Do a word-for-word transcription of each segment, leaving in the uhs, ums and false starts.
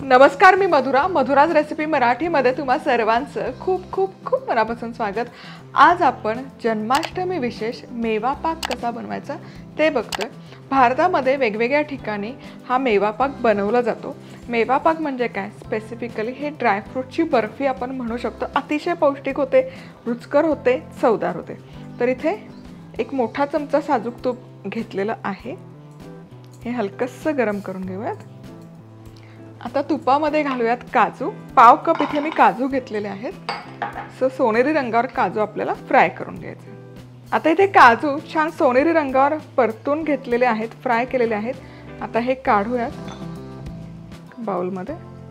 नमस्कार, मी मधुरा. मधुराज रेसिपी मराठीमध्ये तुम्हा सर्वांचं खूप खूप खूप मनापासून स्वागत. आज आपण जन्माष्टमी विशेष मेवा पाक कसा बनवायचा ते बघतोय. भारतामध्ये वेगवेगळ्या ठिकाणी हा मेवा पाक बनवला जातो. मेवा पाक म्हणजे काय? स्पेसिफिकली हे ड्रायफ्रूटची बर्फी आपण म्हणू शकतो. अतिशय पौष्टिक होते, रुचकर होते, चवदार होते. तर इथे एक मोठा चमचा साजूक तूप घेतलेलं आहे. हे हलकसं गरम करून घेऊयात. आता तुपामध्ये घालूयात काजू. पाव कप इथे मी काजू घेतलेले आहेत. सो सोनेरी रंगावर काजू आपल्याला फ्राय करून घ्यायचे. आता इथे काजू छान सोनेरी रंगावर परतून घेतलेले आहेत, फ्राय केलेले आहेत. आता हे काढूयात बाउलमध्ये.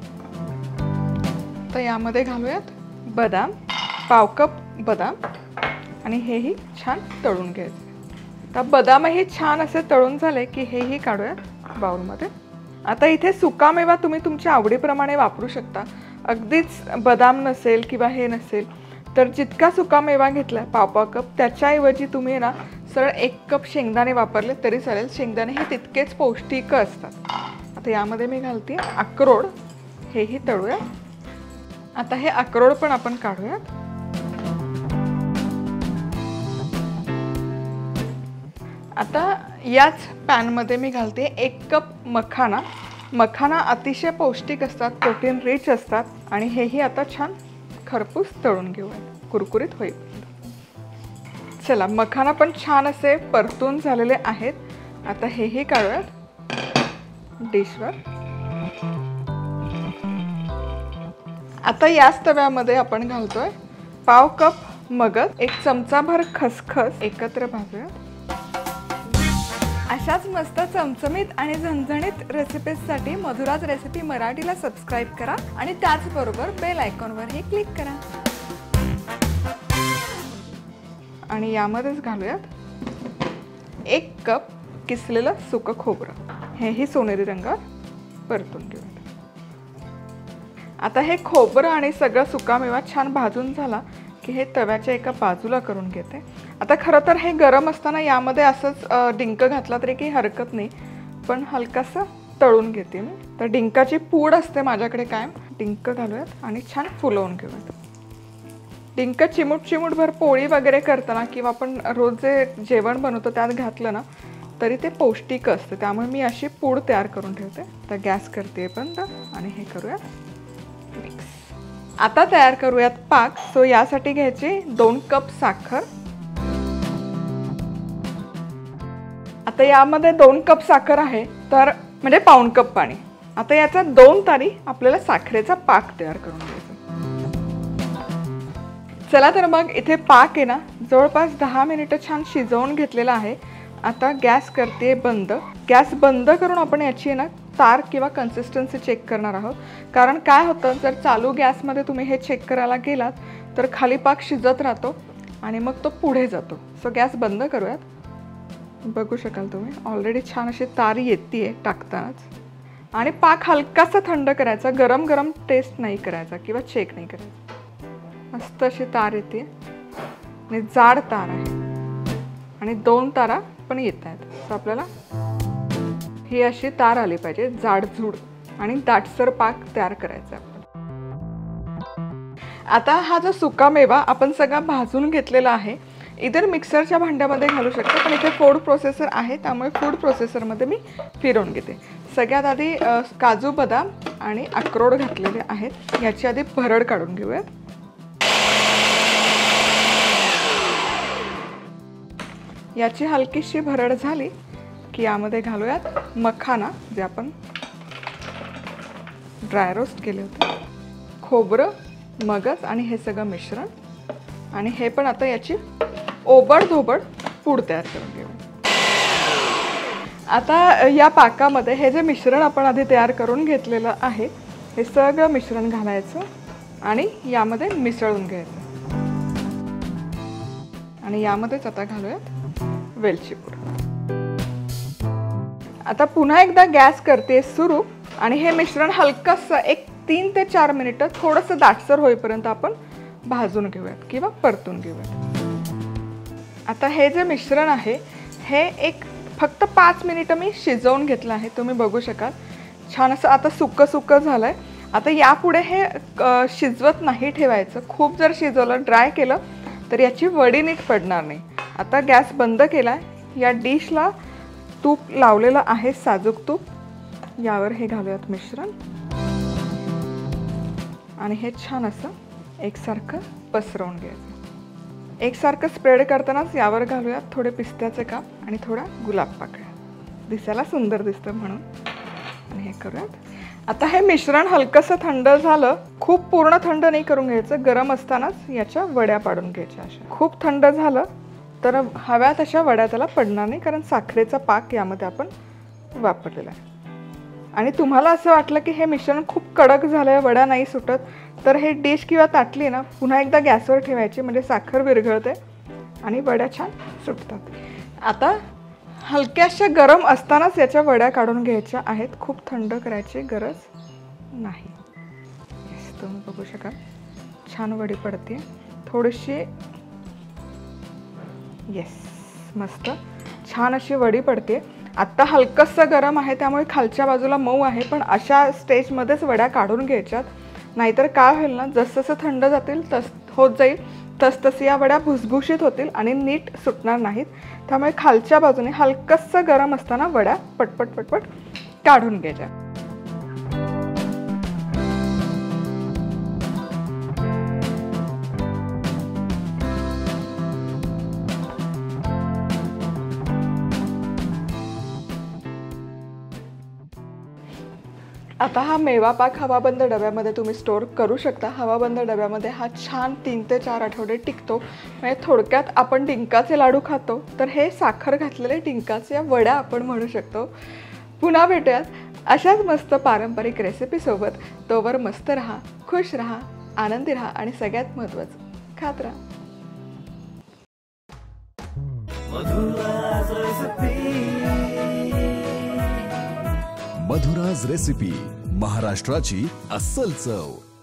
तर यामध्ये घालूयात बदाम, पाव कप बदाम, आणि हेही छान तळून घ्यायचे. तर बदामही छान असे तळून झाले की हेही काढूयात बाउलमध्ये. आता इथे सुकामेवा तुम्ही तुमच्या आवडीप्रमाणे वापरू शकता. अगदीच बदाम नसेल किंवा हे नसेल तर जितका सुकामेवा घेतला पाव पाव कप त्याच्याऐवजी तुम्ही ना सरळ एक कप शेंगदाणे वापरले तरी चालेल. शेंगदाणे हे तितकेच पौष्टिक असतात. आता यामध्ये मी घालते अक्रोड. हेही तळूया. आता हे अक्रोड पण आपण काढूयात. आता याच पॅनमध्ये मी घालते एक कप मखाना. मखाना अतिशय पौष्टिक असतात, प्रोटीन रिच असतात. आणि हेही आता छान खरपूस तळून घेऊया कुरकुरीत होईल. चला, मखाना पण छान असे परतून झालेले आहेत. आता हेही काढूयात डिशवर. आता याच तव्यामध्ये आपण घालतोय पाव कप मगज, एक चमचाभर खसखस एकत्र भाजूया. अशाच मस्त चमचमीत आणि झणझणीत रेसिपीजसाठी मधुराज रेसिपी मराठीला सबस्क्राईब करा आणि त्याचबरोबर बेल आयकॉनवरही क्लिक करा. आणि यामध्येच घालूयात एक कप किसलेलं सुकं खोबरं. हेही सोनेरी रंगावर परतून घेऊयात. आता हे खोबरं आणि सगळं सुकामेवा छान भाजून झाला की हे तव्याच्या एका बाजूला करून घेते. आता खरं तर हे गरम असताना यामध्ये असंच डिंक घातला तरी काही हरकत नाही, पण हलकासा तळून घेते मी. तर डिंकाची पूड असते माझ्याकडे कायम. डिंक घालूयात आणि छान फुलवून घेऊयात. डिंक चिमूट चिमूटभर पोळी वगैरे करताना किंवा आपण रोज जे जेवण बनवतो त्यात घातलं ना तरी ते पौष्टिक असतं. त्यामुळे मी अशी पूड तयार करून ठेवते. तर गॅस करते बंद आणि हे करूयात मिक्स. आता तयार करूयात पाक. सो यासाठी घ्यायची दोन कप साखर. आता यामध्ये दोन कप साखर आहे तर म्हणजे पाऊण कप पाणी. आता याचा दोन तारी आपल्याला साखरेचा पाक तयार करून घ्यायचा. चला तर मग इथे पाक आहे ना जवळपास दहा मिनिटं छान शिजवून घेतलेला आहे. आता गॅस करते बंद. गॅस बंद करून आपण याची ना तार किंवा कन्सिस्टन्सी चेक करणार आहोत. कारण काय होतं, जर चालू गॅसमध्ये तुम्ही हे चेक करायला गेलात तर खाली पाक शिजत राहतो आणि मग तो पुढे जातो. सो गॅस बंद करूयात. बघू शकाल तुम्ही ऑलरेडी छान अशी तार येते टाकतानाच. आणि पाक हलकासा थंड करायचा, गरम गरम टेस्ट नाही करायचा किंवा चेक नाही करायचा. मस्त अशी तार येते आणि जाड तार आहे आणि दोन तारा पण येत आहेत. सो आपल्याला ही अशी तार आली पाहिजे, जाडजूड आणि दाटसर पाक तयार करायचा आपण. आता हा जो सुकामेवा आपण सगळा भाजून घेतलेला आहे इतर मिक्सरच्या भांड्यामध्ये घालू शकतो, पण इथे फूड प्रोसेसर आहे त्यामुळे फूड प्रोसेसरमध्ये मी फिरवून घेते. सगळ्यात आधी काजू बदाम आणि अक्रोड घातलेले आहेत. याची आधी भरड काढून घेऊयात. याची हलकीशी भरड झाली की यामध्ये घालूयात मखाना जे आपण ड्राय रोस्ट केले होते, खोबरं, मगज आणि हे सगळं मिश्रण. आणि हे पण आता याची ओबड धोबड पूड तयार करून घेऊ. आता या पाकामध्ये हे जे मिश्रण आपण आधी तयार करून घेतलेलं आहे हे सगळं मिश्रण घालायचं आणि यामध्ये मिसळून घ्यायचं. आणि यामध्येच आता घालूयात वेलची पूड. आता पुन्हा एकदा गॅस करते सुरू आणि हे मिश्रण हलकंसं एक तीन ते चार मिनिटं थोडंसं दाटसर होईपर्यंत आपण भाजून घेऊयात किंवा परतून घेऊयात. आता हे जे मिश्रण आहे हे एक फक्त पाच मिनिटं मी शिजवून घेतलं आहे. तुम्ही बघू शकाल छान असं आता सुक्कं सुक्कं झालंय. आता यापुढे हे शिजवत नाही ठेवायचं. खूप जर शिजवलं, ड्राय केलं तर याची वडी नीट पडणार नाही. आता गॅस बंद केलाय. या डिशला तूप लावलेलं आहे, साजूक तूप. यावर हे घालूयात मिश्रण आणि हे छान असं एकसारखं पसरवून घ्यायचं. एकसारखं स्प्रेड करतानाच यावर घालूयात थोडे पिस्त्याचे काप आणि थोडा गुलाब पाकळ्या, दिसायला सुंदर दिसतं म्हणून. आणि हे करूयात. आता हे मिश्रण हलकंसं थंड झालं. खूप पूर्ण थंड नाही करून घ्यायचं. गरम असतानाच याच्या वड्या पाडून घ्यायच्या. अशा खूप थंड झालं तर हव्या तशा वड्या त्याला पडणार नाही, कारण साखरेचा पाक यामध्ये आपण वापरलेला आहे. आणि तुम्हाला असं वाटलं की हे मिश्रण खूप कडक झालंय, वड्या नाही सुटत, तर हे डिश किंवा ताटली ना पुन्हा एकदा गॅसवर ठेवायची, म्हणजे साखर विरघळते आणि वड्या छान सुटतात. आता हलक्याशा गरम असतानाच याच्या वड्या काढून घ्यायच्या आहेत. खूप थंड करायची गरज नाही. येस, तुम्ही बघू शकाल छान वडी पडते. थोडीशी, येस, मस्त छान अशी वडी पडते. आत्ता हलकंसं गरम आहे त्यामुळे खालच्या बाजूला मऊ आहे, पण अशा स्टेजमध्येच वड्या काढून घ्यायच्यात. नाहीतर काय होईल ना, जसजसं थंड जातील तस होत जाईल तसतसे या वड्या भुसभुशीत होतील आणि नीट सुटणार नाहीत. त्यामुळे खालच्या बाजूने हलकंसं गरम असताना वड्या पटपट पटपट काढून घ्यायच्या. आता हा मेवा पाक हवाबंद डब्यामध्ये तुम्ही स्टोअर करू शकता. हवाबंद डब्यामध्ये हा छान तीन ते चार आठवडे टिकतो. म्हणजे थोडक्यात आपण डिंकाचे लाडू खातो, तर हे साखर घातलेले डिंकाच्या वड्या आपण म्हणू शकतो. पुन्हा भेटूयात अशाच मस्त पारंपरिक रेसिपीसोबत. तोवर मस्त राहा, खुश राहा, आनंदी राहा आणि सगळ्यात महत्त्वाचं खात राहा. मधुराज रेसिपी, महाराष्ट्राची अस्सल चव.